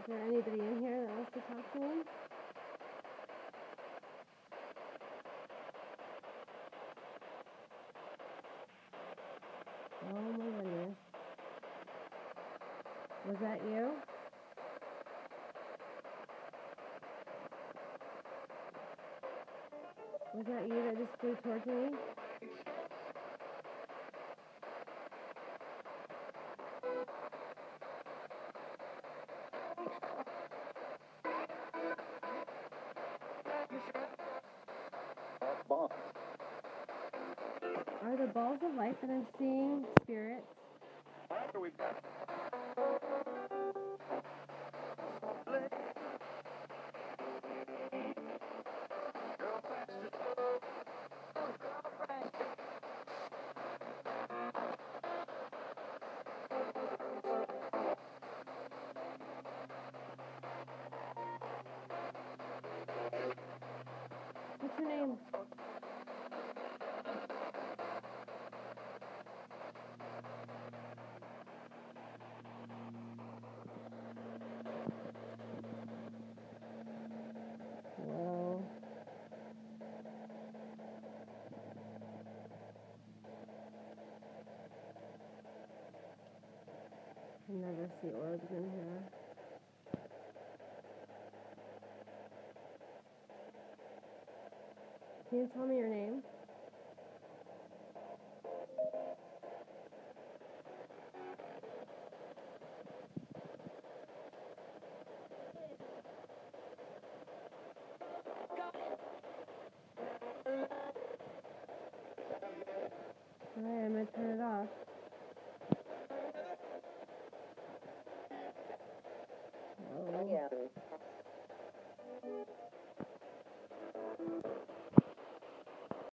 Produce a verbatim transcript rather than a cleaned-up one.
there anybody in here that wants to talk to him? Oh my goodness. Was that you? Was that you that just flew towards me? Are the balls of light that I'm seeing spirits? What's your name? Whoa. I never see orbs in here. Can you tell me your name? Alright, I'm gonna turn it off.